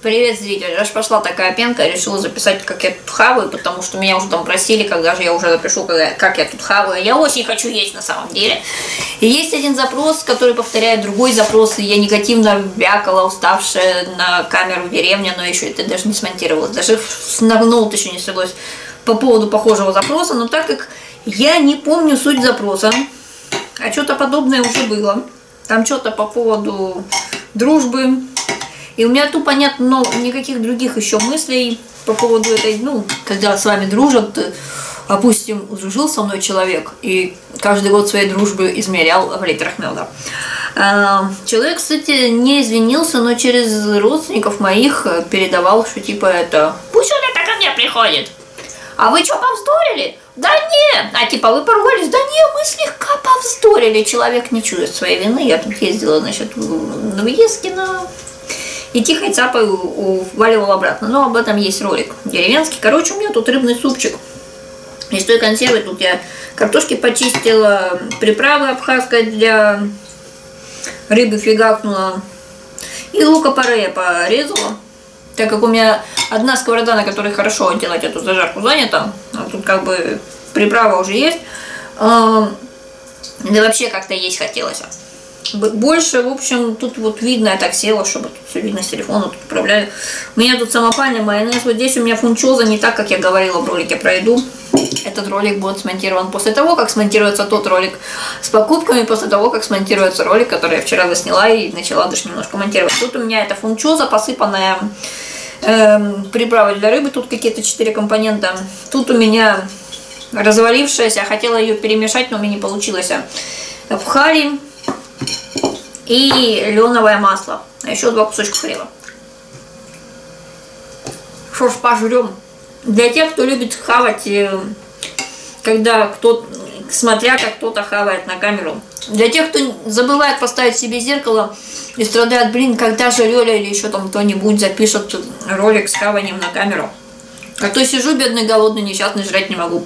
Привет, зритель. Раз пошла такая пенка, решила записать, как я тут хаваю, потому что меня уже там просили, когда же я уже запишу, как я тут хаваю. Я очень хочу есть на самом деле. И есть один запрос, который повторяет другой запрос, и я негативно вякала, уставшая на камеру в деревне, но еще это даже не смонтировалось, даже на ноут еще не снялось по поводу похожего запроса, но так как я не помню суть запроса, а что-то подобное уже было, там что-то по поводу дружбы. И у меня тупо нет никаких других еще мыслей по поводу этой, когда с вами дружат, допустим, дружил со мной человек, и каждый год своей дружбы измерял в литрах меда. Человек, кстати, не извинился, но через родственников моих передавал, что типа это «Пусть он это ко мне приходит». А вы что, повздорили? Да нет. А типа вы поругались? Да нет, мы слегка повздорили. Человек не чует своей вины. Я тут ездила, значит, в Новоездкино. И тихо цапой уваливал обратно. Но об этом есть ролик деревенский. Короче, у меня тут рыбный супчик. Из той консервы тут я картошки почистила, приправы абхазской для рыбы фигакнула. И лука-порей порезала. Так как у меня одна сковорода, на которой хорошо делать эту зажарку, занята. А тут как бы приправа уже есть. Да вообще как-то есть хотелось. Больше, в общем, тут вот видно, я так села, чтобы тут все видно с телефона, тут управляю. У меня тут самопальный майонез, вот здесь у меня фунчоза, не так, как я говорила в ролике про еду. Этот ролик будет смонтирован после того, как смонтируется тот ролик с покупками, после того, как смонтируется ролик, который я вчера засняла и начала даже немножко монтировать. Тут у меня эта фунчоза, посыпанная приправой для рыбы, тут какие-то 4 компонента. Тут у меня развалившаяся, хотела ее перемешать, но у меня не получилось. Пхари и льоновое масло, а еще 2 кусочка хлеба. Что ж, пожрем. Для тех, кто любит хавать, когда кто-то, смотря как кто-то хавает на камеру. Для тех, кто забывает поставить себе зеркало и страдает, блин, когда же Лёля или еще там кто-нибудь запишет ролик с хаванием на камеру. А то сижу бедный, голодный, несчастный, жрать не могу.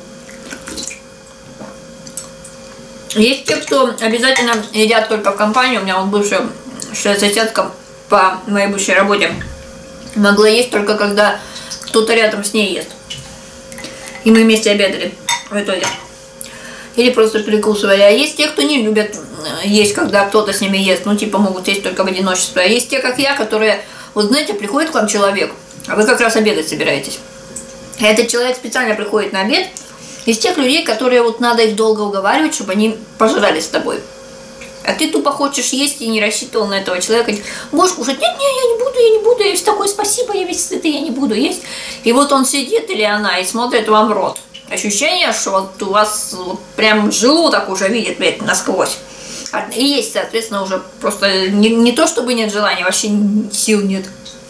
Есть те, кто обязательно едят только в компании. У меня вот бывшая соседка по моей бывшей работе могла есть только когда кто-то рядом с ней ест. И мы вместе обедали в итоге. Или просто перекусывали. А есть те, кто не любят есть, когда кто-то с ними ест. Ну, типа, могут есть только в одиночестве. А есть те, как я, которые, вот знаете, приходит к вам человек, а вы как раз обедать собираетесь. И этот человек специально приходит на обед из тех людей, которые вот надо их долго уговаривать, чтобы они пожрали с тобой. А ты тупо хочешь есть и не рассчитывал на этого человека. Можешь кушать? Нет, я не буду, я весь такой, спасибо, я весь сытый, я не буду есть. И вот он сидит или она и смотрит вам в рот. Ощущение, что вот у вас вот прям желудок уже видит, блядь, насквозь. И есть, соответственно, уже просто не то, чтобы нет желания, вообще сил нет.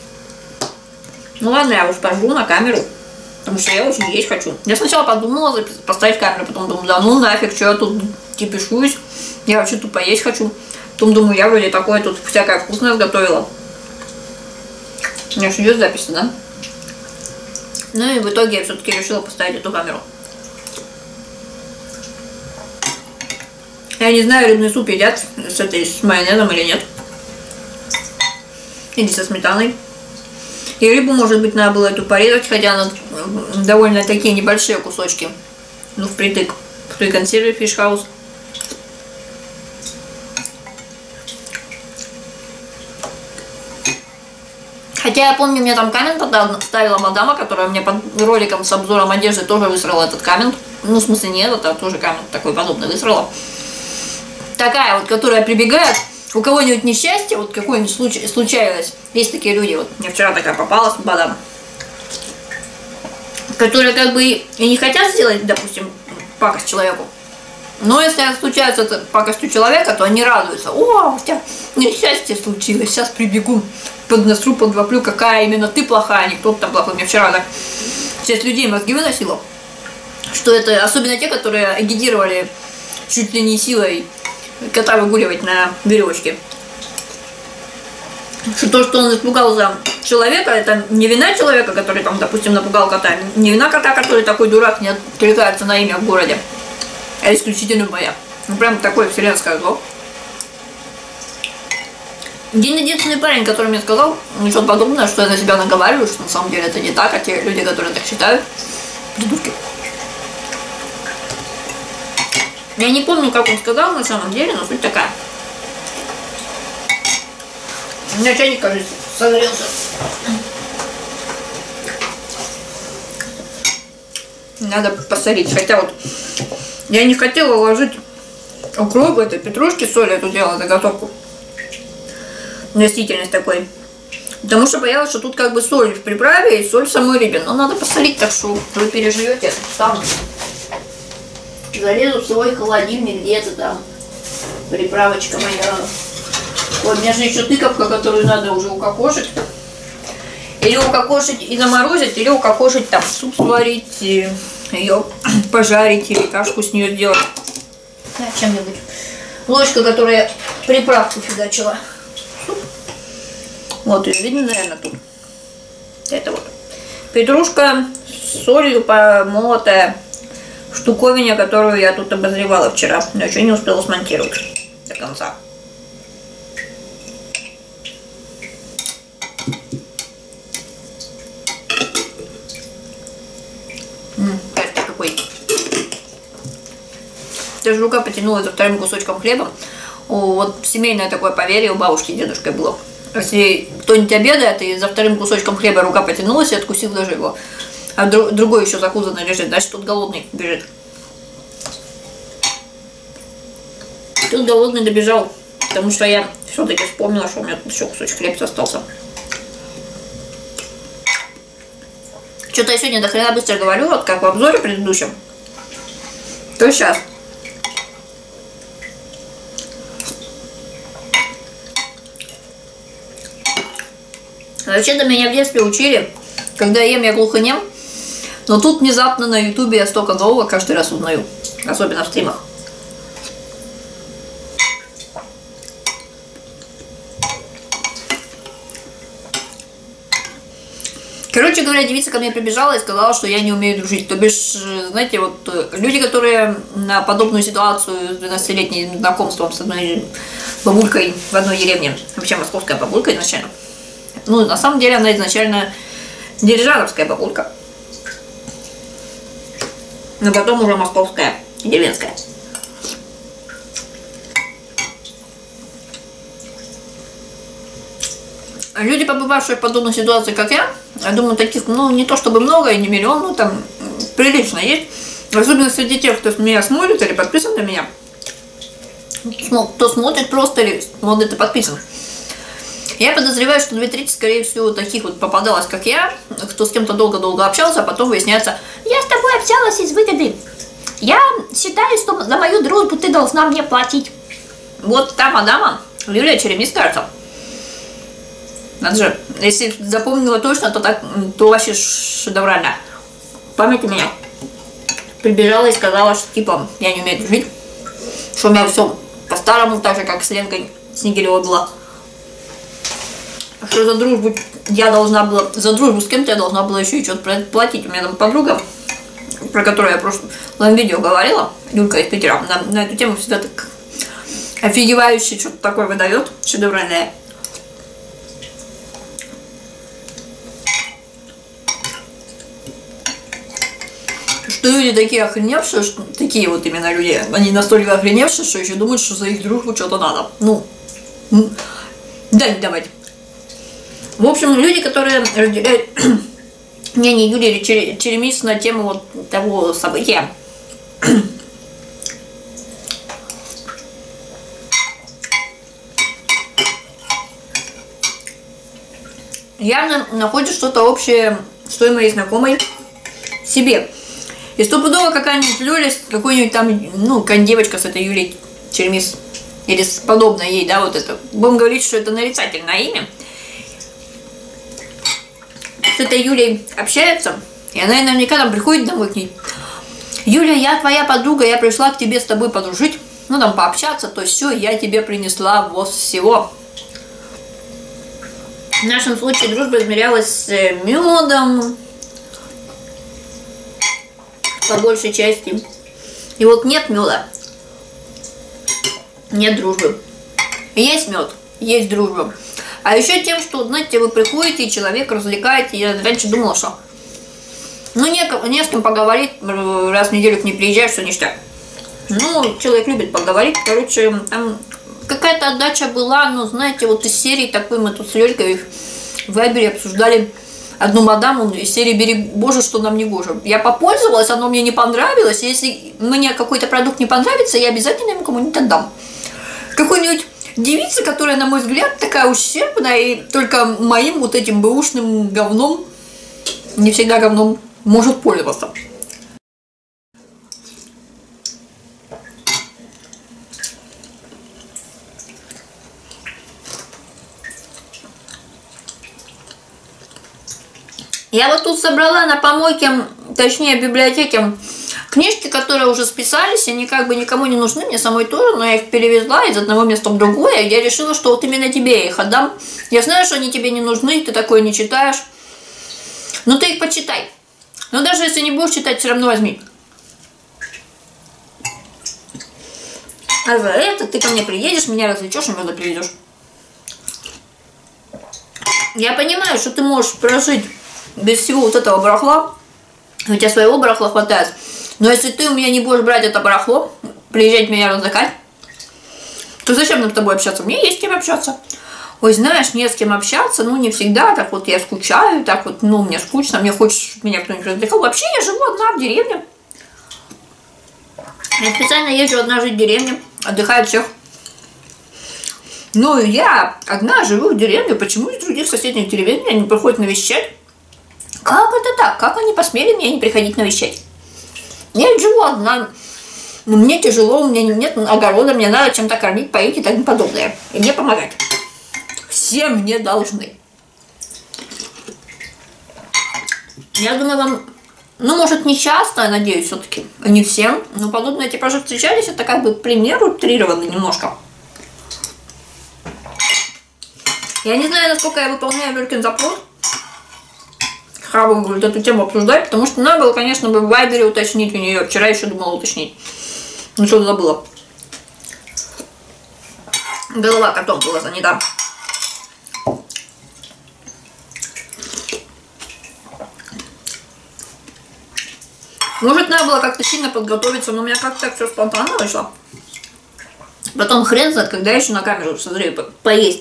Ну ладно, я уж пожгу на камеру. Потому что я очень есть хочу. Я сначала подумала поставить камеру, потом думаю, да ну нафиг, что я тут кипишуюсь. Я вообще тупо есть хочу. Потом думаю, я вроде такое тут всякое вкусное сготовила. У меня же идет запись, да? Ну и в итоге я все-таки решила поставить эту камеру. Я не знаю, рыбный суп едят с майонезом или нет. Или со сметаной. И рыбу, может быть, надо было эту порезать, хотя она довольно такие небольшие кусочки. Ну, впритык в той консерве фиш-хаус. Хотя я помню, мне там коммент ставила мадама, которая мне под роликом с обзором одежды тоже высрала этот коммент. Ну, в смысле, не этот, а тоже коммент такой подобный высрала. Такая вот, которая прибегает. У кого-нибудь несчастье, вот какое-нибудь случалось, есть такие люди, вот мне вчера такая попалась, мадам, которые как бы и не хотят сделать, допустим, пакость человеку, но если случается пакость у человека, то они радуются, о, у тебя несчастье случилось, сейчас прибегу, поднесу, подвоплю, какая именно ты плохая, а не кто-то там плохой. Мне вчера так часть людей мозги выносила, что это особенно те, которые агитировали чуть ли не силой кота выгуливать на веревочке. Что то, что он испугался человека, это не вина человека, который там, допустим, напугал кота, не вина кота, который такой дурак, не откликается на имя в городе, а исключительно моя. Ну прям такое вселенское зло. Единственный парень, который мне сказал ничего подобное, что я на себя наговариваю, что на самом деле это не так, а те люди, которые так считают, придурки. Я не помню, как он сказал на самом деле, но суть такая. У меня чайник, кажется, согрелся. Надо посолить. Хотя вот я не хотела ложить укроп этой петрушки, соль эту делала заготовку. Растительность такой. Потому что боялась, что тут как бы соль в приправе и соль в самой рыбе. Но надо посолить, так что вы переживете. Там залезу в свой холодильник где-то там. Приправочка моя. Вот, у меня же еще тыковка, которую надо уже укокошить. Или укокошить и заморозить, или укокошить там суп сварить, ее пожарить или кашку с нее сделать. Да, чем-нибудь. Ложка, которая приправку фигачила. Вот ее видно, наверное, тут. Это вот. Петрушка с солью помолотая в штуковине, которую я тут обозревала вчера. Но еще не успела смонтировать до конца. Перец какой. Даже рука потянулась за вторым кусочком хлеба. Вот семейное такое поверье у бабушки и дедушки было. Если кто-нибудь обедает и за вторым кусочком хлеба рука потянулась и откусил даже его, а другой еще закузанный лежит, значит тут голодный бежит. Тут голодный добежал, потому что я все-таки вспомнила, что у меня тут еще кусочек хлеба остался. Что-то я сегодня до хрена быстро говорю, вот как в обзоре предыдущем, то сейчас. Вообще-то меня в детстве учили, когда ем, я глухонем, но тут внезапно на ютубе я столько нового каждый раз узнаю, особенно в стримах. Короче говоря, девица ко мне прибежала и сказала, что я не умею дружить. То бишь, знаете, вот люди, которые на подобную ситуацию с 12-летним знакомством с одной бабулькой в одной деревне, вообще московская бабулька изначально, ну, на самом деле она изначально дирижаровская бабулька, но потом уже московская, деревенская. Люди, побывавшие в подобной ситуации, как я думаю, таких, ну, не то чтобы много и не миллион, ну, там, прилично есть. Особенно среди тех, кто меня смотрит или подписан на меня. Кто смотрит просто или смотрит и подписан. Я подозреваю, что 2/3, скорее всего, таких вот попадалось, как я, кто с кем-то долго-долго общался, а потом выясняется, я с тобой общалась из выгоды. Я считаю, что за мою дружбу ты должна мне платить. Вот та мадама, Юлия Черемис, кажется. Надо же, если запомнила точно, то вообще шедеврально. Память у меня. Прибежала и сказала, что типа я не умею дружить, что у меня все по-старому, так же как с Ленкой Снегиревой было. Что за дружбу я должна была, за дружбу с кем-то я должна была еще и что-то платить. У меня там подруга, про которую я в прошлом видео говорила, Юлька из Питера, на эту тему всегда так офигевающе что-то такое выдает, шедевральное. Что люди такие охреневшие, что, такие вот именно люди, они настолько охреневшие, что еще думают, что за их дружбу что-то надо. Ну, да, не давать. В общем, люди, которые разделяют мнение Юлии Черемис на тему вот того события, явно находят что-то общее с той моей знакомой себе. И стопудово какая-нибудь Люля, какой-нибудь там, ну, какая-нибудь девочка с этой Юлией Черемис, или с подобной ей, да, вот это, будем говорить, что это нарицательное имя, с этой Юлей общается, и она наверняка там приходит домой к ней. Юля, я твоя подруга, я пришла к тебе с тобой подружить, ну, там, пообщаться, то все, я тебе принесла вот всего. В нашем случае дружба измерялась медом, по большей части. И вот нет меда, нет дружбы. Есть мед, есть дружба. А еще тем, что, знаете, вы приходите, и человек развлекаете. Я раньше думала, что ну не с кем поговорить, раз в неделю к ней приезжаешь, все ништяк. Ну, человек любит поговорить. Короче, там какая-то отдача была, но, знаете, вот из серии такой мы тут с Лёлькой в Вайбере обсуждали одну мадаму из серии «Бери, Боже, что нам не гоже». Я попользовалась, оно мне не понравилось. Если мне какой-то продукт не понравится, я обязательно ему кому-нибудь отдам. Какой-нибудь девица, которая, на мой взгляд, такая ущербная, и только моим вот этим бэушным говном, не всегда говном, может пользоваться. Я вот тут собрала на помойке, точнее в библиотеке, книжки, которые уже списались, они как бы никому не нужны, мне самой тоже, но я их перевезла из одного места в другое, и я решила, что вот именно тебе я их отдам. Я знаю, что они тебе не нужны, ты такое не читаешь, но ты их почитай. Но даже если не будешь читать, все равно возьми. А за это ты ко мне приедешь, меня развлечешь и меда приведешь. Я понимаю, что ты можешь прожить без всего вот этого барахла, у тебя своего барахла хватает. Но если ты у меня не будешь брать это барахло, приезжать меня развлекать, то зачем нам с тобой общаться? Мне есть с кем общаться. Ой, знаешь, не с кем общаться, ну не всегда, так вот я скучаю, так вот, ну мне скучно, мне хочется, чтобы меня кто-нибудь развлекал. Вообще я живу одна в деревне. Я специально езжу одна жить в деревне, отдыхаю от всех. Ну я одна живу в деревне, почему из других соседних деревень меня не приходят навещать? Как это так? Как они посмели меня не приходить навещать? Я живу одна, мне тяжело, у меня нет огорода, мне надо чем-то кормить, поить и так подобное. И мне помогать. Все мне должны. Я думаю, вам, ну, может, не часто, я надеюсь, все-таки, а не всем, но подобные типажи встречались, это как бы пример утрированный немножко. Я не знаю, насколько я выполняю Лёлькин запрос. Хабу говорит, эту тему обсуждать, потому что надо было, конечно, в Вайбере уточнить у нее. Вчера еще думала уточнить. Ну что-то забыла. Голова котом была занята. Может, надо было как-то сильно подготовиться, но у меня как-то так все спонтанно вышло. Потом хрен знает, когда я еще на камеру созрею поесть.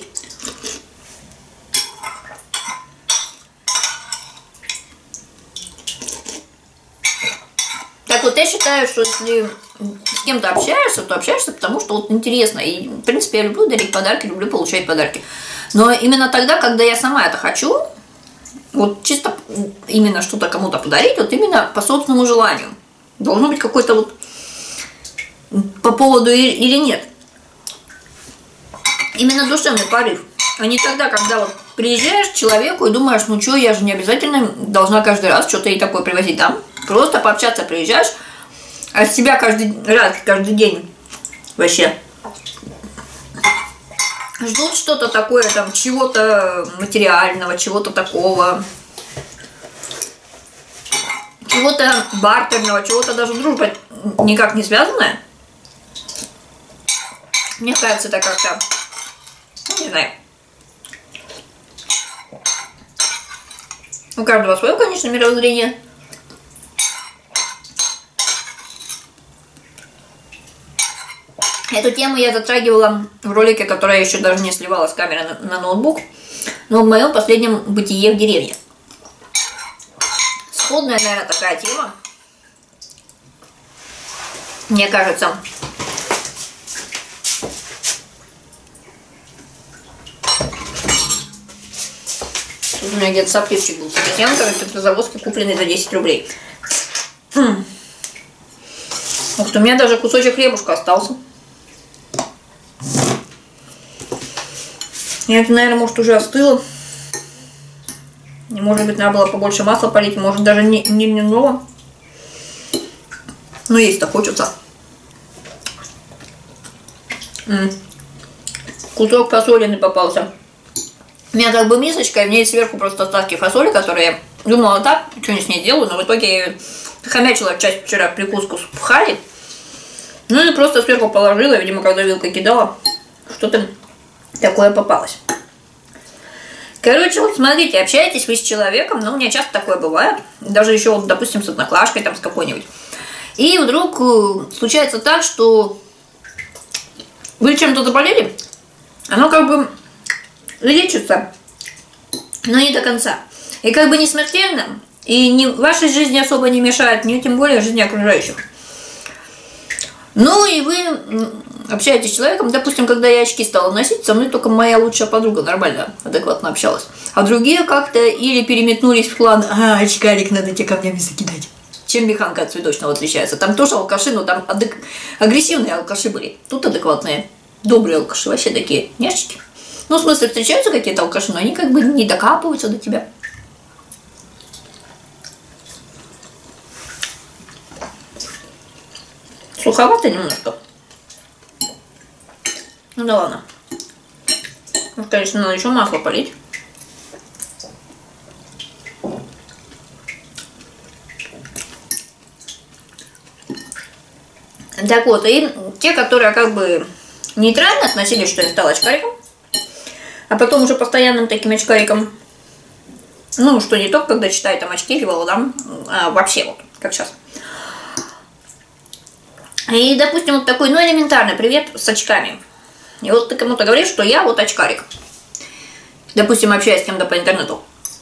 Так вот, я считаю, что если с кем-то общаешься, то общаешься, потому что вот интересно. И, в принципе, я люблю дарить подарки, люблю получать подарки. Но именно тогда, когда я сама это хочу, вот чисто именно что-то кому-то подарить, вот именно по собственному желанию. Должно быть какой-то вот по поводу или нет. Именно душевный порыв. А не тогда, когда вот приезжаешь к человеку и думаешь, ну что, я же не обязательно должна каждый раз что-то ей такое привозить, да? Просто пообщаться приезжаешь, а с тебя каждый раз, каждый день вообще ждут что-то такое, там, чего-то материального, чего-то такого, чего-то бартерного, чего-то даже дружба никак не связанная. Мне кажется, это как-то, ну, не знаю. У каждого свое, конечно, мировоззрение. Эту тему я затрагивала в ролике, который я еще даже не сливала с камеры на ноутбук, но в моем последнем бытие в деревне. Сходная, наверное, такая тема. Мне кажется. Тут у меня где-то сопливчик был с обезьянкой, это завозки, купленный за 10 рублей. Ух ты, у меня даже кусочек хлебушка остался. Это, наверное, может, уже остыло. И, может быть, надо было побольше масла полить. Может, даже не льняного. Но есть-то хочется. Кусок фасолины попался. У меня как бы мисочка, и в ней сверху просто остатки фасоли, которые я думала так, что не с ней делаю, но в итоге я хомячила часть вчера прикуску с пхали. Ну и просто сверху положила, видимо, когда вилкой кидала, что-то такое попалось. Короче, вот смотрите, общаетесь вы с человеком, ну, у меня часто такое бывает, даже еще, вот, допустим, с одноклашкой, там, с какой-нибудь. И вдруг случается так, что вы чем-то заболели, оно как бы лечится, но не до конца. И как бы не смертельно, и не, вашей жизни особо не мешает, не тем более жизни окружающих. Ну и вы общаетесь с человеком, допустим, когда я очки стала носить, со мной только моя лучшая подруга нормально, адекватно общалась. А другие как-то или переметнулись в план, очкарик, надо тебе камнями закидать. Чем механка от цветочного отличается? Там тоже алкаши, но там агрессивные алкаши были. Тут адекватные, добрые алкаши, вообще такие няшечки. Ну, в смысле, встречаются какие-то алкаши, но они как бы не докапываются до тебя. Суховато немножко. Ну да ладно. Ну, конечно, надо еще масло полить. Так вот, и те, которые как бы нейтрально относились, что я стала очкариком, а потом уже постоянным таким очкариком, ну, что не только когда читаю там очки или да, а вообще вот, как сейчас. И, допустим, вот такой, ну, элементарный привет с очками. И вот ты кому-то говоришь, что я вот очкарик. Допустим, общаюсь с кем-то по интернету.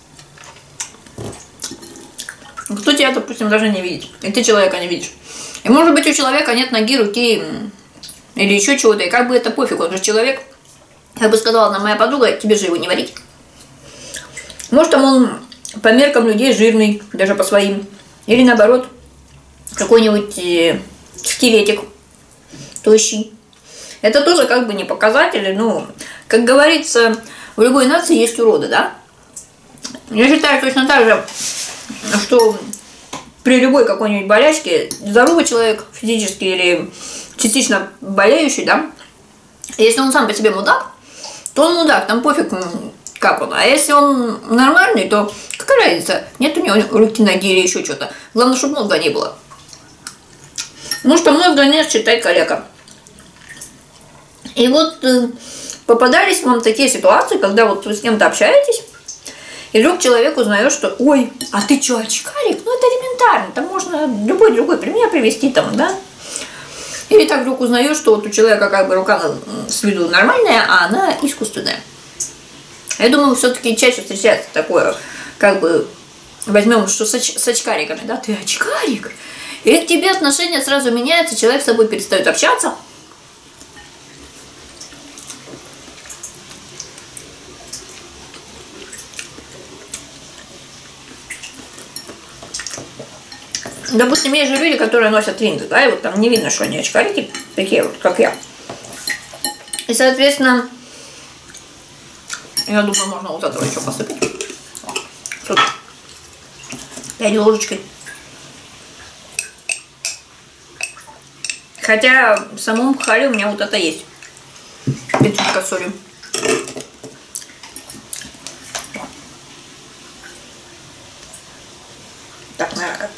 Кто тебя, допустим, даже не видит. И ты человека не видишь. И может быть у человека нет ноги, руки или еще чего-то. И как бы это пофиг, он же человек. Как бы сказала одна моя подруга, тебе же его не варить. Может там он по меркам людей жирный, даже по своим. Или наоборот, какой-нибудь скелетик тощий. Это тоже как бы не показатели, ну, как говорится, в любой нации есть уроды, да? Я считаю точно так же, что при любой какой-нибудь болячке здоровый человек, физически или частично болеющий, да, если он сам по себе мудак, то он мудак, там пофиг, как он. А если он нормальный, то какая разница? Нет у него руки, ноги или еще что-то. Главное, чтобы мозга не было. Ну что мозга нет, считай, каляка. И вот попадались вам такие ситуации, когда вот вы с кем-то общаетесь, и вдруг человек узнает, что ой, а ты что, очкарик? Ну это элементарно, там можно любой другой пример привести там, да? Или так вдруг узнаешь, что вот у человека как бы рука с виду нормальная, а она искусственная. Я думаю, все-таки чаще встречается такое, как бы возьмем, что с очкариками, да? Ты очкарик? И к тебе отношения сразу меняются, человек с тобой перестает общаться. Допустим, есть же люди, которые носят линзы, да, и вот там не видно, что они очкарики, такие вот, как я. И, соответственно, я думаю, можно вот этого еще посыпать. Тут 5 ложечкой. Хотя в самом хале у меня вот это есть. Пятюшка с солью. Так, наверное, как-то.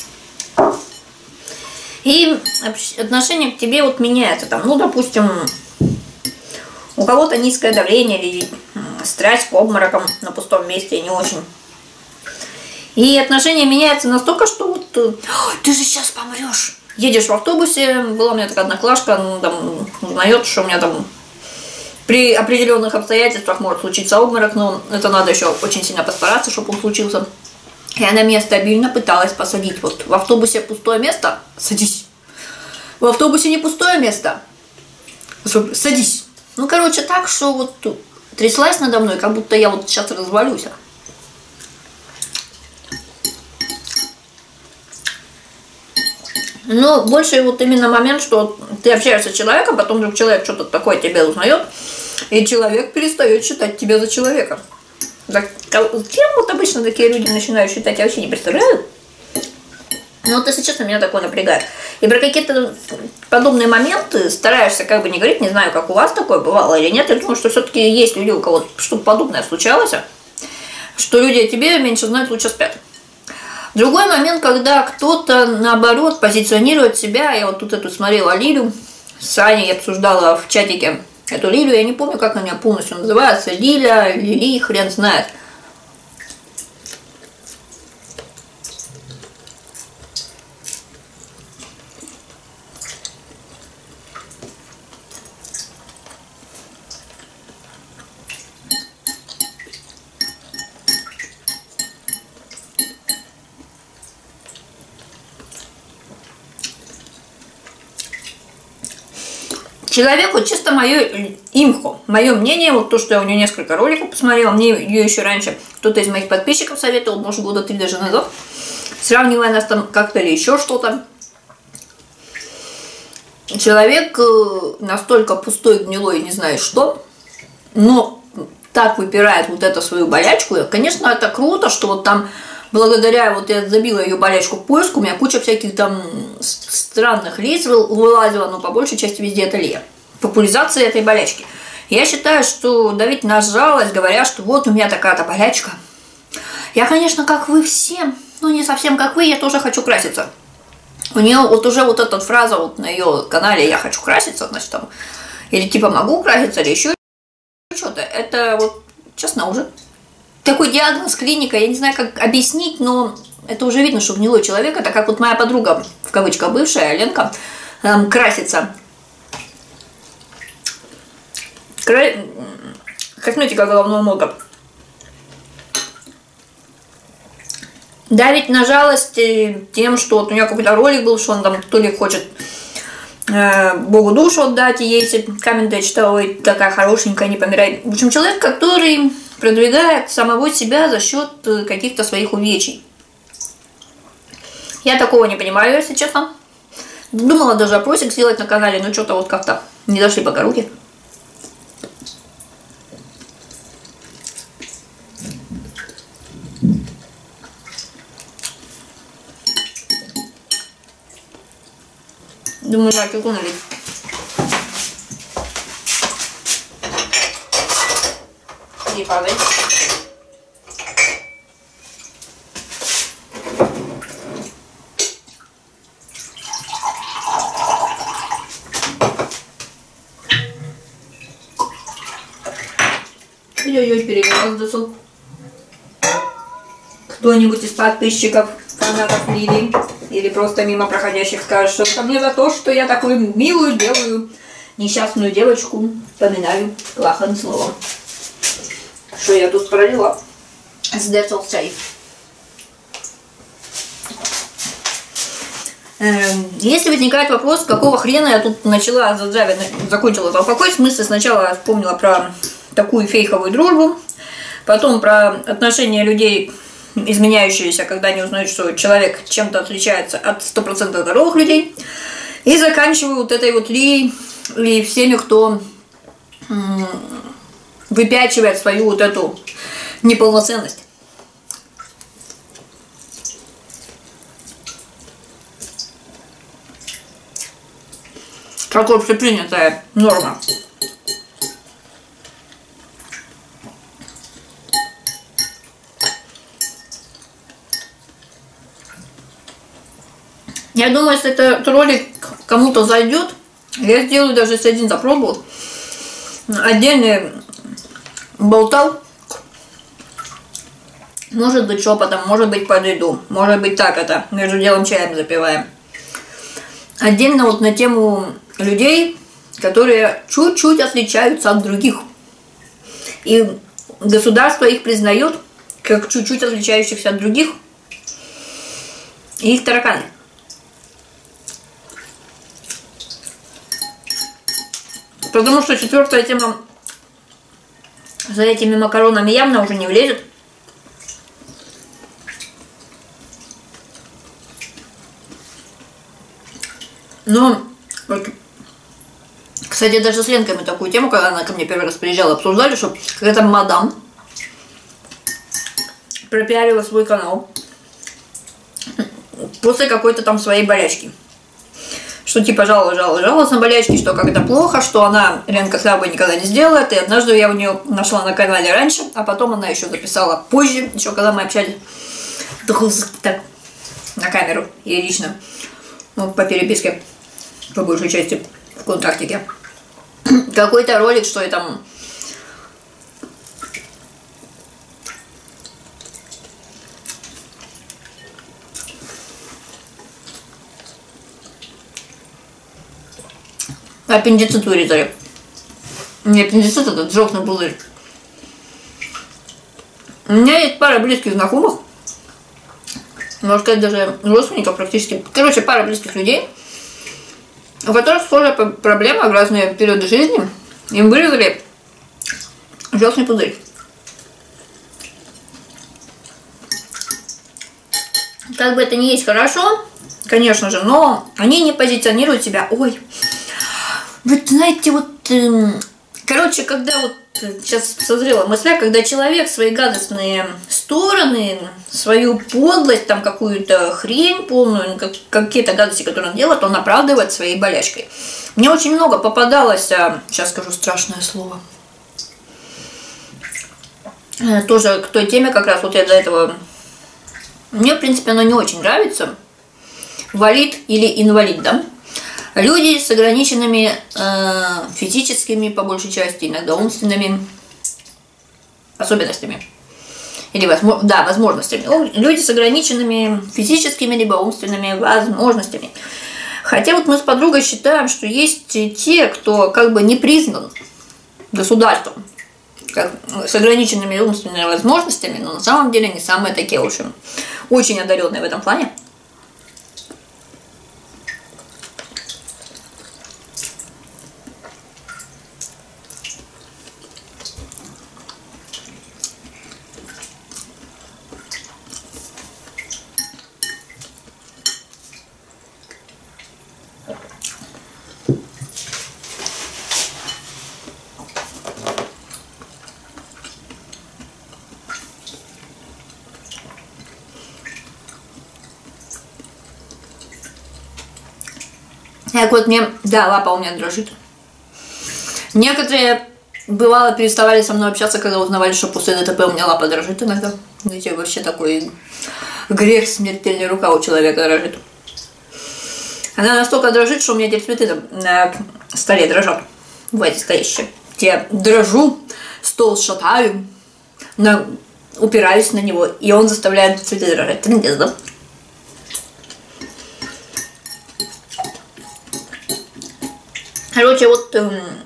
И отношение к тебе вот меняется. Там, ну, допустим, у кого-то низкое давление или страсть к обморокам на пустом месте не очень. И отношение меняется настолько, что вот ты же сейчас помрешь. Едешь в автобусе, была у меня такая одноклашка, ну, там узнает, что у меня там при определенных обстоятельствах может случиться обморок, но это надо еще очень сильно постараться, чтобы он случился. И она меня стабильно пыталась посадить. Вот в автобусе пустое место, садись. В автобусе не пустое место, садись. Ну, короче, так, что вот тряслась надо мной, как будто я вот сейчас развалюсь. Но больше вот именно момент, что ты общаешься с человеком, потом вдруг человек что-то такое тебе узнает, и человек перестает считать тебя за человека. Кем вот обычно такие люди начинают считать, я вообще не представляю. Но вот, если честно, меня такое напрягает. И про какие-то подобные моменты стараешься как бы не говорить, не знаю, как у вас такое бывало или нет. Я думаю, что все-таки есть люди, у кого что-то подобное случалось, что люди о тебе меньше знают, лучше спят. Другой момент, когда кто-то, наоборот, позиционирует себя. Я вот тут эту смотрела Лилю с Аней, я обсуждала в чатике эту лилию. Я не помню, как она полностью называется. Лиля, Лили, хрен знает. Человек, вот чисто мое имхо, мое мнение, вот то, что я у нее несколько роликов посмотрела, мне ее еще раньше кто-то из моих подписчиков советовал, может, года 3 даже назад, сравнивая нас там как-то или еще что-то. Человек настолько пустой, гнилой, не знаю что, но так выпирает вот эту свою болячку. Конечно, это круто, что вот там благодаря, вот я забила ее болячку в поиск, у меня куча всяких там странных лиц вылазила, но по большей части везде это Лия. Популяризация этой болячки. Я считаю, что давить на жалость, говоря, что вот у меня такая-то болячка. Я, конечно, как вы все, но не совсем как вы, я тоже хочу краситься. У нее вот уже вот эта фраза вот на ее канале «Я хочу краситься», значит там, или типа могу краситься, или еще что-то. Это вот, честно, уже такой диагноз, клиника, я не знаю, как объяснить, но это уже видно, что гнилой человек. Это как вот моя подруга, в кавычках бывшая, Ленка, красится. Косметика головного мозга. Давить на жалость тем, что вот у нее какой-то ролик был, что он там то ли хочет Богу душу отдать, и ей комменты я читала, ой, такая хорошенькая, не помирай. В общем, человек, который продвигает самого себя за счет каких-то своих увечий. Я такого не понимаю, если честно. Думала даже опросик сделать на канале, но что-то вот как-то не дошли пока руки. Думаю, на килку налить. Не падай. Ой-ой-ой, перегрелась досол. Кто-нибудь из подписчиков, фанатов Лили или просто мимо проходящих скажет, что это мне за то, что я такую милую, белую, несчастную девочку поминаю плохим словом. Что я тут пролила с Детал Чай. Если возникает вопрос, какого хрена я тут начала закончила алфакой, в смысле сначала вспомнила про такую фейковую дружбу, потом про отношения людей, изменяющиеся, когда они узнают, что человек чем-то отличается от 100% здоровых людей, и заканчиваю вот этой вот Лией и всеми, кто выпячивает свою вот эту неполноценность. Как общепринятая норма. Я думаю, если этот ролик кому-то зайдет, я сделаю даже, если один запробовал, отдельный болтал, может быть шепотом, может быть под еду, может быть так это, между делом чаем запиваем. Отдельно вот на тему людей, которые чуть-чуть отличаются от других. И государство их признает как чуть-чуть отличающихся от других. И их тараканы. Потому что четвертая тема за этими макаронами явно уже не влезет. Но, вот, кстати, даже с Ленкой мы такую тему, когда она ко мне первый раз приезжала, обсуждали, что какая-то мадам пропиарила свой канал после какой-то там своей болячки. Что типа жаловалась на болячки, что как это плохо, что она, Ленка, слабо никогда не сделает. И однажды я у нее нашла на канале раньше, а потом она еще записала позже, еще когда мы общались так, на камеру и лично, ну, по переписке, по большей части, в контактике. какой-то ролик, что я там... Аппендицит вырезали. Не аппендицит, этот жёлчный пузырь. У меня есть пара близких знакомых, можно сказать, даже родственников практически. Короче, пара близких людей, у которых схожая проблема в разные периоды жизни. Им вырезали желчный пузырь. Как бы это ни есть хорошо, конечно же, но они не позиционируют себя. Ой, вы знаете, вот... Короче, когда вот сейчас созрела мысля, когда человек свои гадостные стороны, свою подлость, там какую-то хрень полную, какие-то гадости, которые он делает, он оправдывает своей болячкой. Мне очень много попадалось, сейчас скажу страшное слово, тоже к той теме как раз вот я до этого... Мне, в принципе, оно не очень нравится. Валид или инвалид, да? Люди с ограниченными физическими, по большей части, иногда умственными особенностями. Или возможностями. Люди с ограниченными физическими либо умственными возможностями. Хотя вот мы с подругой считаем, что есть те, кто как бы не признан государством как, с ограниченными умственными возможностями, но на самом деле не самые такие очень одаренные в этом плане. Так вот мне, да, лапа у меня дрожит. Некоторые, бывало, переставали со мной общаться, когда узнавали, что после ДТП у меня лапа дрожит иногда. Знаете, вообще такой грех смертельный, рука у человека дрожит. Она настолько дрожит, что у меня теперь цветы на столе дрожат. В эти стоящие. Я дрожу, стол шатаю, упираюсь на него, и он заставляет цветы дрожать. Трындец, да? Короче, вот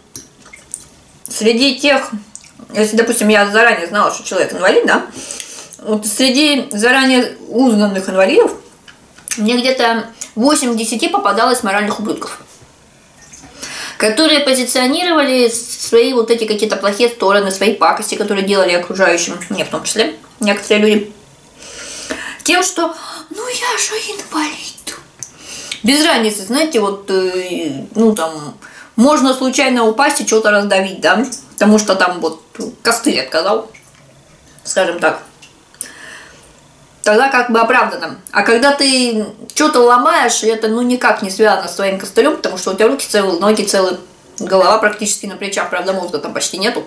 среди тех, если, допустим, я заранее знала, что человек инвалид, да, вот среди заранее узнанных инвалидов мне где-то 8-10 попадалось моральных ублюдков, которые позиционировали свои вот эти какие-то плохие стороны, свои пакости, которые делали окружающим, мне в том числе, некоторые люди, тем, что ну я же инвалид. Без разницы, знаете, вот, ну там... Можно случайно упасть и что-то раздавить, да? Потому что там вот костыль отказал, скажем так. Тогда как бы оправдано. А когда ты что-то ломаешь, и это ну никак не связано с твоим костылем, потому что у тебя руки целые, ноги целые, голова практически на плечах, правда мозга там почти нету.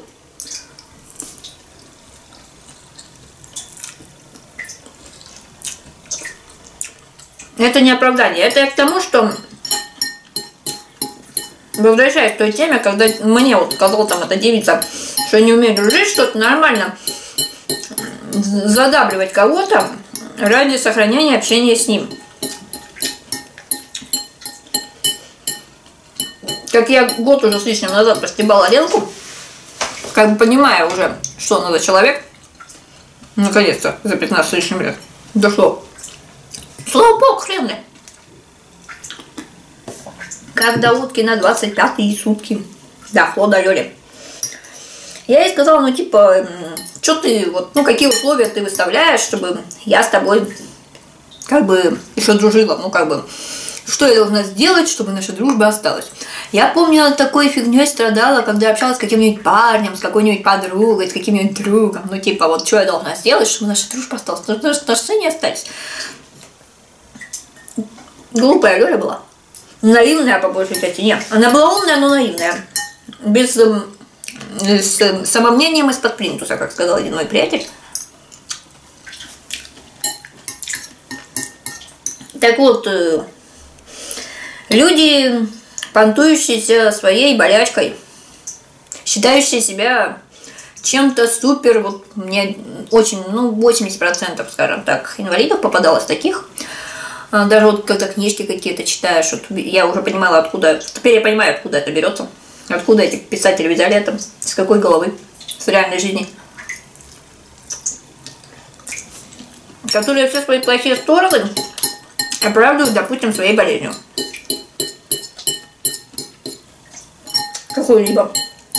Это не оправдание. Это к тому, что... Возвращаясь к той теме, когда мне вот сказала там эта девица, что не умеет дружить, что-то нормально задабривать кого-то ради сохранения общения с ним. Как я год уже с лишним назад постебала Ленку, как бы понимая уже, что она за человек, наконец-то за 15 с лишним лет дошло. Слава богу, хрен. Когда утки на 25-е сутки дошло до Лёли. Я ей сказала, ну типа, что ты, вот, ну какие условия ты выставляешь, чтобы я с тобой как бы еще дружила, ну как бы, что я должна сделать, чтобы наша дружба осталась. Я помню, я такой фигней страдала, когда общалась с каким-нибудь парнем, с какой-нибудь подругой, с каким-нибудь другом, ну типа, вот что я должна сделать, чтобы наша дружба осталась, чтобы наши отношения остались. Глупая Лёля была. Наивная, по большей части. Нет, она была умная, но наивная. Без с самомнением из-под плинтуса, как сказал один мой приятель. Так вот, люди, понтующиеся своей болячкой, считающие себя чем-то супер, вот мне очень, ну, 80%, скажем так, инвалидов попадалось таких. Даже вот когда книжки какие-то читаешь, вот я уже понимала, откуда, теперь я понимаю, откуда это берется, откуда эти писатели взяли это, с какой головы, с реальной жизни. Которые все свои плохие стороны оправдывают, допустим, своей болезнью. Какой-либо.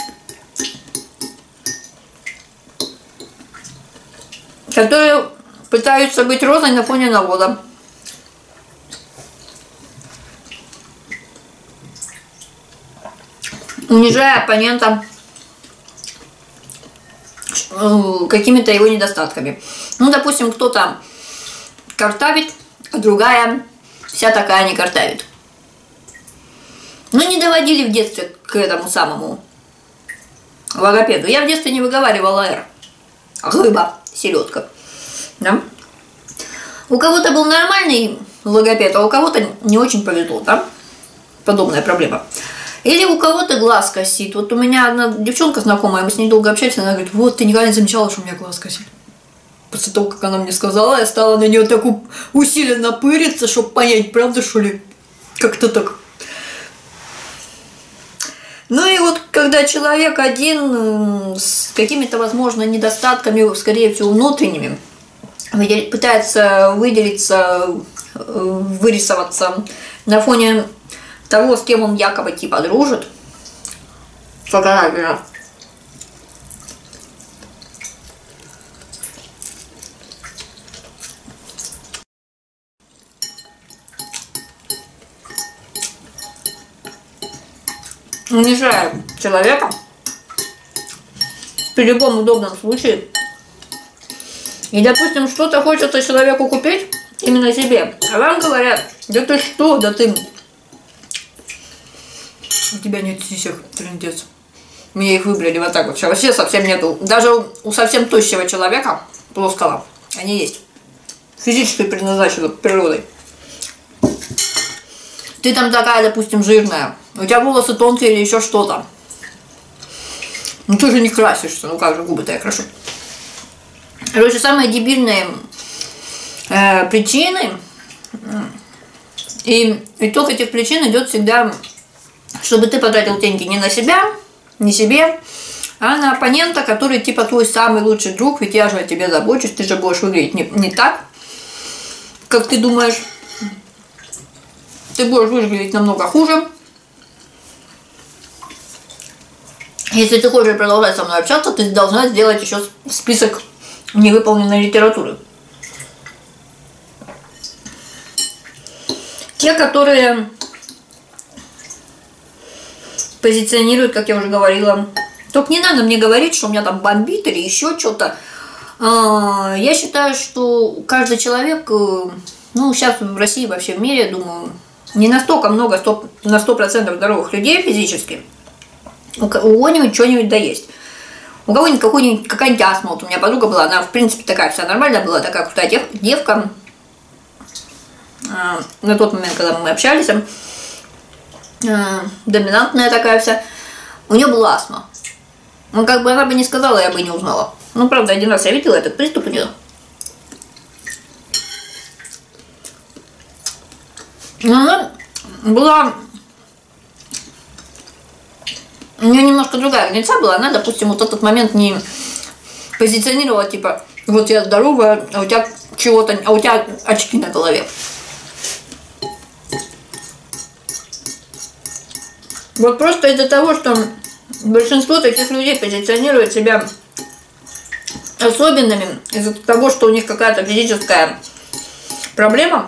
Которые пытаются быть розой на фоне навоза. Унижая оппонента какими-то его недостатками. Ну, допустим, кто-то картавит, а другая вся такая не картавит. Ну, не доводили в детстве к этому самому логопеду. Я в детстве не выговаривала «р». Рыба, селедка. Да? У кого-то был нормальный логопед, а у кого-то не очень повезло, да? Подобная проблема. Или у кого-то глаз косит. Вот у меня одна девчонка знакомая, мы с ней долго общались, она говорит: вот, ты никогда не замечала, что у меня глаз косит. После того, как она мне сказала, я стала на нее так усиленно пыриться, чтобы понять, правда, что ли? Как-то так. Ну и вот, когда человек один с какими-то, возможно, недостатками, скорее всего, внутренними, пытается выделиться, вырисоваться на фоне того, с кем он якобы типа дружит, фотография. Унижая человека при любом удобном случае. И, допустим, что-то хочется человеку купить, именно себе, а вам говорят: да ты что, да ты... У тебя нет сисек, трындец. Мне их выбрали вот так вот. Вообще совсем нету. Даже у совсем тощего человека, плоского, они есть. Физически предназначены природой. Ты там такая, допустим, жирная. У тебя волосы тонкие или еще что-то. Ну ты же не красишься. Ну как же, губы-то я крашу. Короче, самые дебильные причины. И итог этих причин идет всегда, чтобы ты потратил деньги не на себя, не себе, а на оппонента, который типа твой самый лучший друг, ведь я же о тебе забочусь, ты же будешь выглядеть не так, как ты думаешь. Ты будешь выглядеть намного хуже. Если ты хочешь продолжать со мной общаться, ты должна сделать еще список невыполненной литературы. Те, которые позиционируют, как я уже говорила. Только не надо мне говорить, что у меня там бомбит или еще что-то. Я считаю, что каждый человек, ну, сейчас в России, вообще в мире, думаю, не настолько много, на 100% здоровых людей физически. У кого-нибудь что-нибудь да есть. У кого-нибудь какая-нибудь астма. Вот у меня подруга была, она, в принципе, такая вся нормальная была, такая крутая девка. На тот момент, когда мы общались, доминантная такая вся. У нее была астма. Ну, как бы она бы не сказала, я бы не узнала. Ну, правда, один раз я видела этот приступ у нее. Но она была... У нее немножко другая граница была. Она, допустим, вот этот момент не позиционировала, типа, вот я здоровая, а у тебя чего-то, а у тебя очки на голове. Вот просто из-за того, что большинство таких людей позиционирует себя особенными, из-за того, что у них какая-то физическая проблема,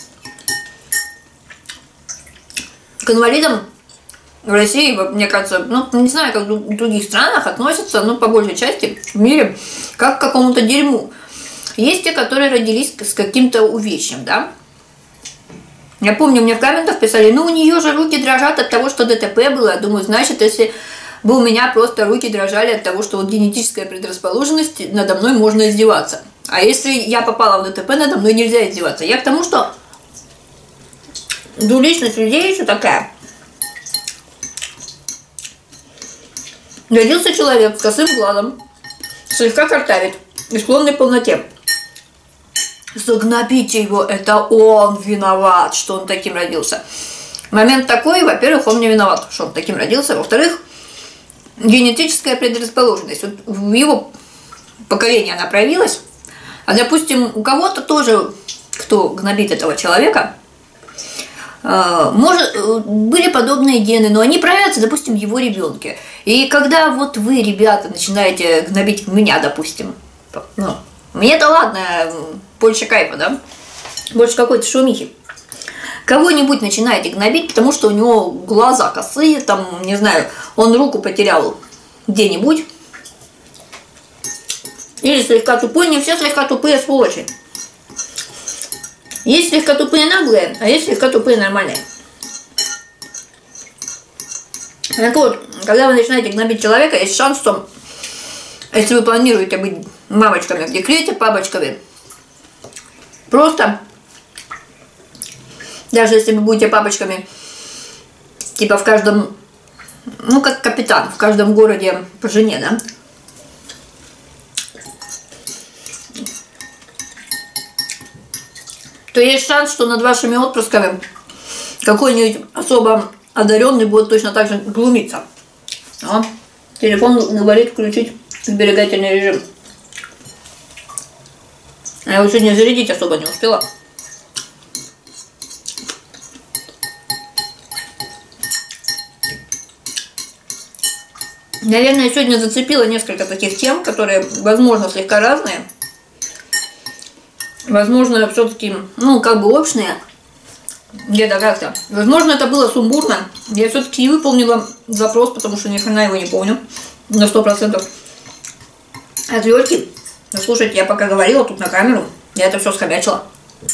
к инвалидам в России, мне кажется, ну, не знаю, как в других странах относятся, но по большей части в мире, как к какому-то дерьму. Есть те, которые родились с каким-то увечьем, да? Я помню, мне в комментах писали: ну, у нее же руки дрожат от того, что ДТП было. Я думаю, значит, если бы у меня просто руки дрожали от того, что вот генетическая предрасположенность, надо мной можно издеваться. А если я попала в ДТП, надо мной нельзя издеваться. Я к тому, что двуличность людей еще такая. Родился человек с косым глазом, слегка картавит и склонный к полноте. Загнобите его, это он виноват, что он таким родился. Момент такой, во-первых, он не виноват, что он таким родился. Во-вторых, генетическая предрасположенность. Вот в его поколении она проявилась. А, допустим, у кого-то тоже, кто гнобит этого человека, были подобные гены, но они проявятся, допустим, в его ребенке. И когда вот вы, ребята, начинаете гнобить меня, допустим, ну, мне-то ладно, больше кайфа, да? Больше какой-то шумихи. Кого-нибудь начинаете гнобить, потому что у него глаза косые, там, не знаю, он руку потерял где-нибудь. Или слегка тупой, не все слегка тупые сволочи. Есть слегка тупые наглые, а есть слегка тупые нормальные. Так вот, когда вы начинаете гнобить человека, есть шанс, что если вы планируете быть мамочками в декрете, папочками, просто, даже если вы будете папочками, типа в каждом, ну как капитан, в каждом городе по жене, да? То есть шанс, что над вашими отпрысками какой-нибудь особо одаренный будет точно так же глумиться. О, телефон говорит включить сберегательный режим. А я его сегодня зарядить особо не успела. Наверное, сегодня зацепила несколько таких тем, которые, возможно, слегка разные. Возможно, все-таки, ну, как бы общные. Где-то как-то. Возможно, это было сумбурно. Я все-таки не выполнила запрос, потому что ни хрена его не помню. На 100%. Отвертки. Ну, слушайте, я пока говорила тут на камеру, я это все схомячила.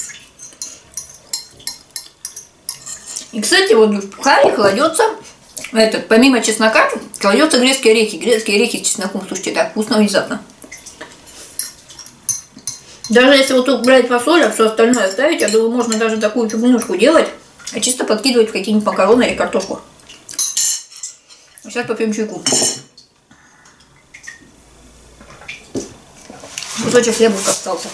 И, кстати, вот в харе кладется, помимо чеснока, кладется грецкие орехи. Грецкие орехи с чесноком, слушайте, так вкусно внезапно. Даже если вот тут брать фасоль, а все остальное оставить, я думаю, можно даже такую фигнюшку делать, а чисто подкидывать в какие-нибудь макароны или картошку. Сейчас попьем чайку. Кусочек хлебушка остался.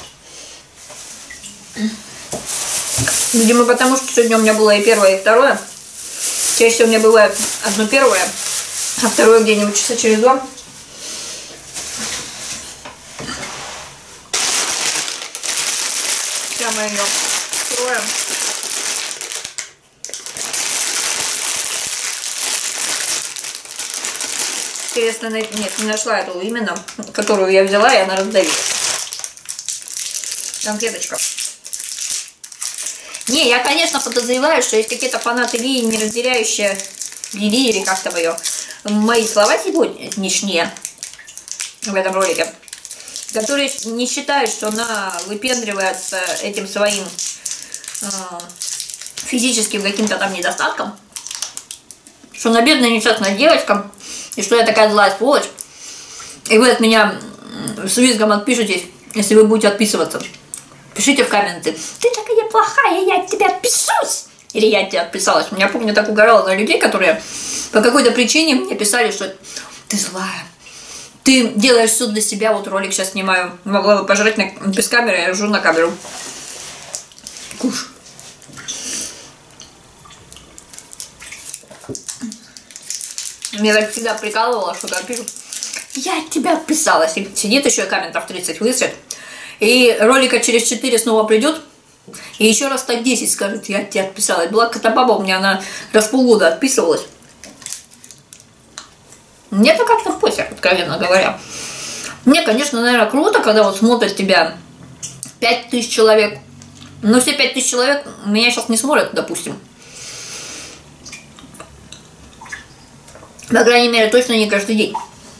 Видимо, потому что сегодня у меня было и первое, и второе. Чаще всего у меня бывает одно первое, а второе где-нибудь часа через 2. Сейчас мы ее откроем. Интересно, нет, не нашла эту именно, которую я взяла, и она раздавилась. Конфеточка. Не, я, конечно, подозреваю, что есть какие-то фанаты Лии, не разделяющие Лили, или как там ее, мои слова сегодняшние в этом ролике, которые не считают, что она выпендривается этим своим физическим каким-то там недостатком, что она бедная несчастная девочка, и что я такая злая сволочь, и вы от меня с визгом отпишитесь, если вы будете отписываться. Пишите в комменты: ты такая плохая, я от тебя отпишусь. Или я от тебя отписалась. Я помню, так угорала на людей, которые по какой-то причине мне писали, что ты злая, ты делаешь все для себя. Вот ролик сейчас снимаю, могла бы пожрать без камеры, я ржу на камеру. Куш. Меня так всегда прикалывало, что когда пишут: я от тебя отписалась. И сидит еще и комментов 30 высрет. И ролика через 4 снова придет, и еще раз так 10 скажет: я от тебя отписалась. Была какая-то баба у меня, она раз в полгода отписывалась. Мне-то как-то в пофиг, откровенно говоря. Мне, конечно, наверное, круто, когда вот смотрят тебя 5000 человек. Но все 5000 человек меня сейчас не смотрят, допустим. По крайней мере, точно не каждый день.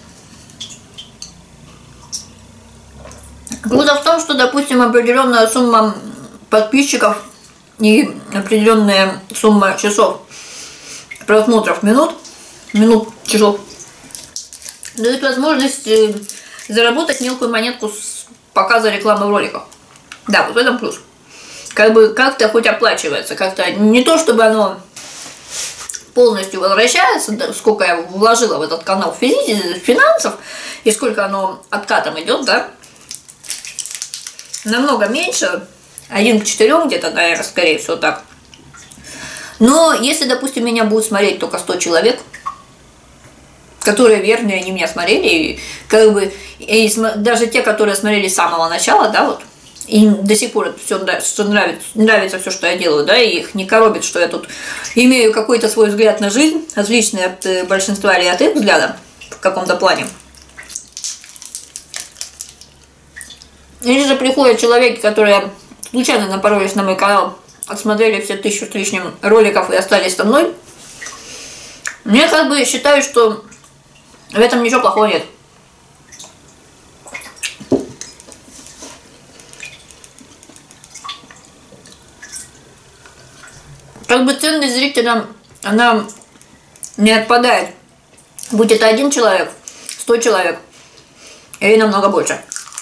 Круто в том, что, допустим, определенная сумма подписчиков и определенная сумма часов просмотров часов дают возможность заработать мелкую монетку с показа рекламы в роликах. Да, вот в этом плюс. Как бы как-то хоть оплачивается, как-то не то, чтобы оно полностью возвращается, сколько я вложила в этот канал финансов, и сколько оно откатом идет, да, намного меньше, 1 к 4 где-то, наверное, скорее всего так. Но если, допустим, меня будут смотреть только 100 человек, которые верные, они меня смотрели, и как бы и даже те, которые смотрели с самого начала, да, вот, им до сих пор все что нравится все, что я делаю, да, и их не коробит, что я тут имею какой-то свой взгляд на жизнь, отличный от большинства или от их взгляда в каком-то плане. Или же приходят человеки, которые случайно напоролись на мой канал, отсмотрели все 1000 с лишним роликов и остались со мной. Мне как бы считаю, что в этом ничего плохого нет. Как бы ценность зрителя, она не отпадает. Будь это 1 человек, 100 человек, или намного больше.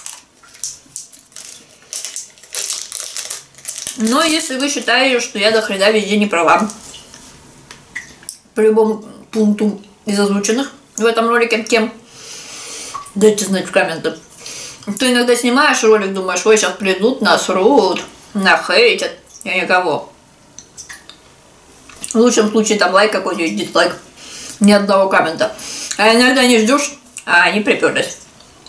Но если вы считаете, что я до хрена везде не права, по любому пункту из озвученных в этом ролике тем, дайте знать в комментах. Ты иногда снимаешь ролик, думаешь, ой, сейчас придут, насрут, нахейтят, я никого. В лучшем случае там лайк какой-нибудь, дизлайк, ни одного коммента. А иногда не ждешь, а они приперлись.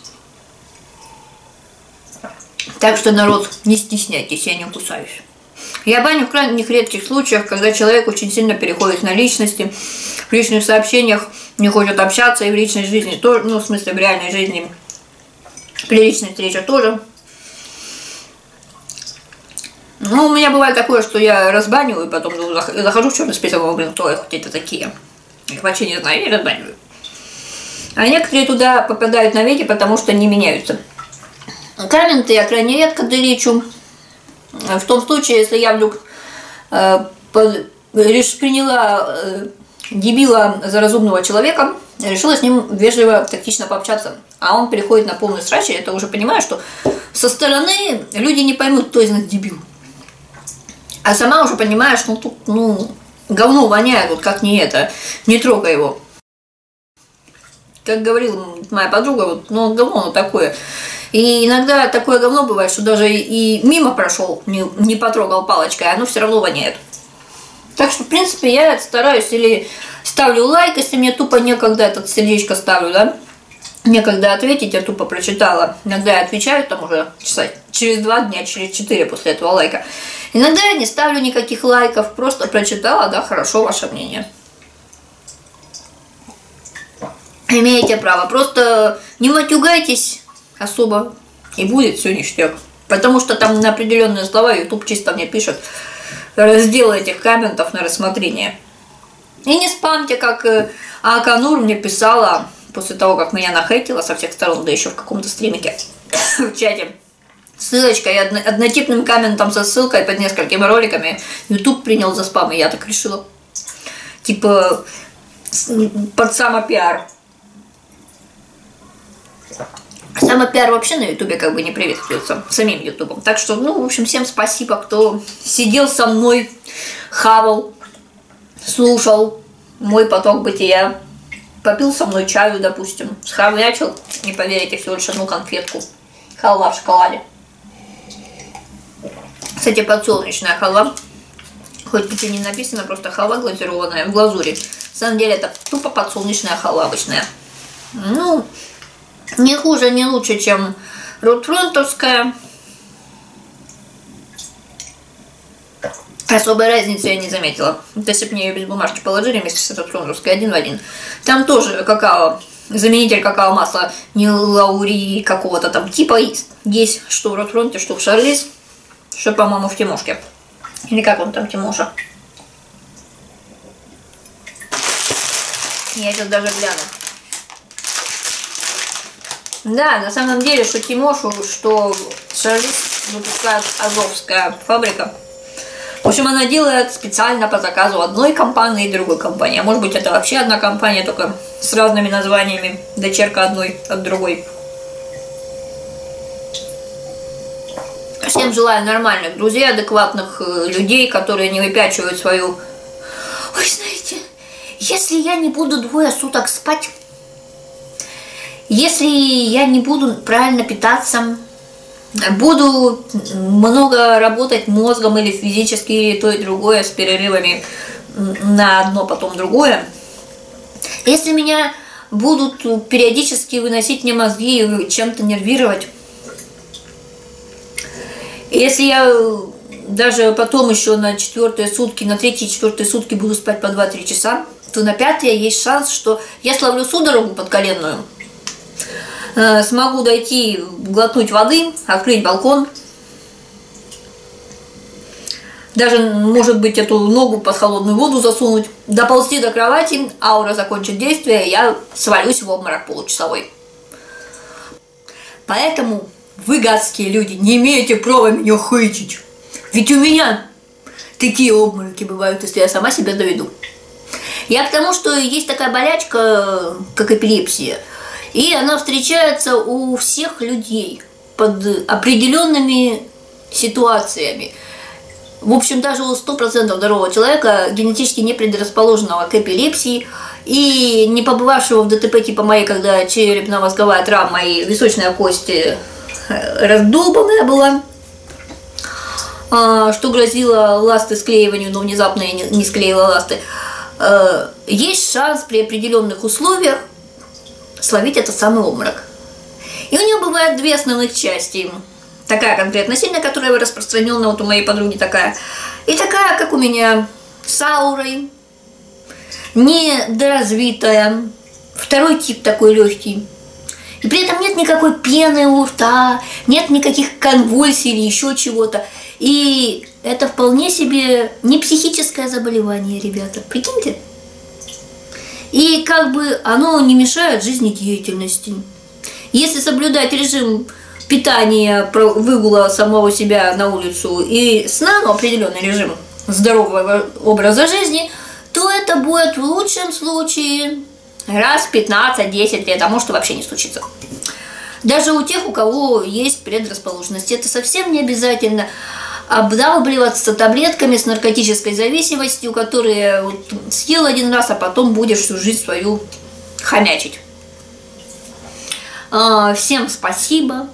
Так что, народ, не стесняйтесь, я не кусаюсь. Я баню в крайних редких случаях, когда человек очень сильно переходит на личности, в личных сообщениях не хочет общаться, и в личной жизни тоже, ну, в смысле, в реальной жизни, при личной встрече тоже. Ну, у меня бывает такое, что я разбаниваю, и потом захожу в черный список, блин, кто хоть это такие. Их вообще не знаю, и разбаниваю. А некоторые туда попадают навеки, потому что не меняются. Комменты я крайне редко деличу. В том случае, если я вдруг приняла дебила за разумного человека, решила с ним вежливо, тактично пообщаться, а он переходит на полную срач, я это уже понимаю, что со стороны люди не поймут, кто из нас дебил. А сама уже понимаешь, ну тут, ну, говно воняет, вот как не это, не трогай его. Как говорила моя подруга, вот, ну говно оно такое. И иногда такое говно бывает, что даже и мимо прошел, не потрогал палочкой, а оно все равно воняет. Так что, в принципе, я стараюсь или ставлю лайк, если мне тупо некогда этот сердечко ставлю, да, некогда ответить, я тупо прочитала. Иногда я отвечаю там уже через 2 дня, через 4 после этого лайка. Иногда я не ставлю никаких лайков, просто прочитала, да, хорошо, ваше мнение. Имеете право, просто не матюгайтесь особо, и будет все ништяк. Потому что там на определенные слова YouTube чисто мне пишет раздел этих комментов на рассмотрение. И не спамьте, как Аканур мне писала после того, как меня нахейтила со всех сторон, да еще в каком-то стримике в чате. Ссылочкой, однотипным комментом со ссылкой под несколькими роликами YouTube принял за спам, и я так решила. Типа под самопиар. Самопиар вообще на ютубе как бы не приветствуется самим ютубом. Так что, ну, в общем, всем спасибо, кто сидел со мной, хавал, слушал мой поток бытия, попил со мной чаю, допустим, схавлячил, не поверите, всего лишь одну конфетку. Халва в шоколаде. Кстати, подсолнечная халва, хоть тут и не написано, просто халва глазированная в глазури. На самом деле это тупо подсолнечная халва обычная. Ну, не хуже, не лучше, чем ротфронтовская. Особой разницы я не заметила. Вот если бы мне ее без бумажки положили вместе с ротфронтовской 1 в 1. Там тоже какао, заменитель какао-масла не лаури какого-то там типа есть, что в ротфронте, что в Шарлиз, что, по-моему, в Тимошке. Или как он там, Тимоша? Я сейчас даже гляну. Да, на самом деле, что Тимошу, что Шарлиз выпускает азовская фабрика. В общем, она делает специально по заказу одной компании и другой компании. А может быть, это вообще одна компания, только с разными названиями. Дочерка одной от другой. Всем желаю нормальных друзей, адекватных людей, которые не выпячивают свою... Ой, знаете, Если я не буду 2 суток спать, если я не буду правильно питаться, буду много работать мозгом или физически, или то и другое, с перерывами на одно, потом другое, если меня будут периодически выносить мне мозги и чем-то нервировать, если я даже потом еще на 4-е сутки, на 3-е и 4-е сутки буду спать по 2-3 часа, то на 5-е есть шанс, что я словлю судорогу подколенную, смогу дойти, глотнуть воды, открыть балкон, даже, может быть, эту ногу под холодную воду засунуть, доползти до кровати, аура закончит действие, и я свалюсь в обморок получасовой. Поэтому вы, гадские люди, не имеете права меня хейтить. Ведь у меня такие обмороки бывают, если я сама себя доведу. Я к тому, что есть такая болячка, как эпилепсия, и она встречается у всех людей под определенными ситуациями. В общем, даже у 100% здорового человека, генетически не предрасположенного к эпилепсии и не побывавшего в ДТП типа моей, когда черепно-мозговая травма и височная кость раздолбанная была, что грозило ласты склеиванию, но внезапно я не склеила ласты, есть шанс при определенных условиях словить этот самый обморок. И у него бывает 2 основных части. Такая конкретно сильная, которая распространенная, вот у моей подруги такая. И такая, как у меня, с аурой, недоразвитая. 2-й тип такой легкий. И при этом нет никакой пены у рта, нет никаких конвульсий или еще чего-то. И это вполне себе не психическое заболевание, ребята. Прикиньте. И как бы оно не мешает жизнедеятельности. Если соблюдать режим питания, выгула самого себя на улицу и сна, ну, определенный режим здорового образа жизни, то это будет в лучшем случае раз в 15-10 лет, а может и вообще не случится. Даже у тех, у кого есть предрасположенность. Это совсем не обязательно обдалбливаться таблетками с наркотической зависимостью, которые вот съел 1 раз, а потом будешь всю жизнь свою хомячить. Всем спасибо.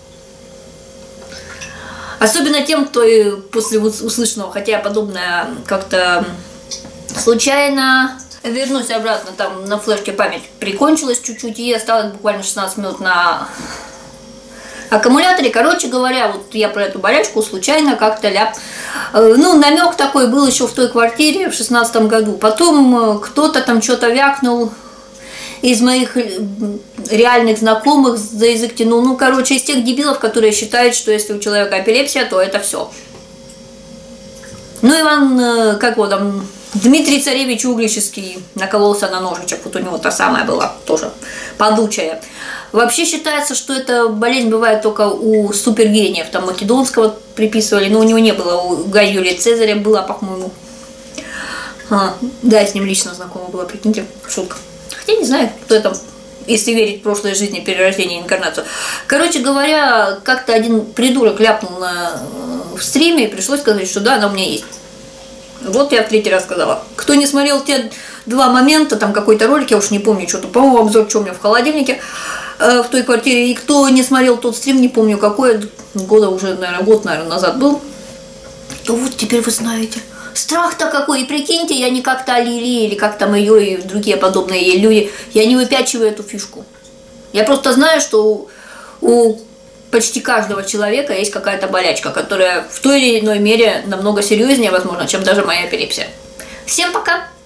Особенно тем, кто после услышанного, хотя подобное как-то случайно. Вернусь обратно, там на флешке память прикончилась чуть-чуть, и осталось буквально 16 минут на аккумуляторе. Короче говоря, вот я про эту болячку случайно как-то ну, намек такой был еще в той квартире в 16-м году. Потом кто-то там что-то вякнул из моих реальных знакомых, за язык тянул. Ну, короче, из тех дебилов, которые считают, что если у человека эпилепсия, то это все. Ну, Иван, как его там, Дмитрий Царевич Углический накололся на ножичек. Вот у него та самая была, тоже падучая. Вообще считается, что эта болезнь бывает только у супергениев. Там Македонского приписывали, но у него не было. У Гая Юлия Цезаря была, по-моему. Да, я с ним лично знакома была, прикиньте, шутка. Хотя не знаю, кто это, если верить в прошлой жизни, перерождение, инкарнацию. Короче говоря, как-то один придурок ляпнул в стриме, и пришлось сказать, что да, она у меня есть. Вот я в 3-й раз сказала. Кто не смотрел те 2 момента, там какой-то ролик, я уж не помню, что-то, по-моему, обзор, что у меня в холодильнике, в той квартире, и кто не смотрел тот стрим, не помню какой, года уже, наверное, год, назад был, то вот теперь вы знаете. Страх-то какой, и прикиньте, я не как-то Лили или как там ее и другие подобные ей люди, я не выпячиваю эту фишку. Я просто знаю, что у почти каждого человека есть какая-то болячка, которая в той или иной мере намного серьезнее, возможно, чем даже моя эпилепсия. Всем пока!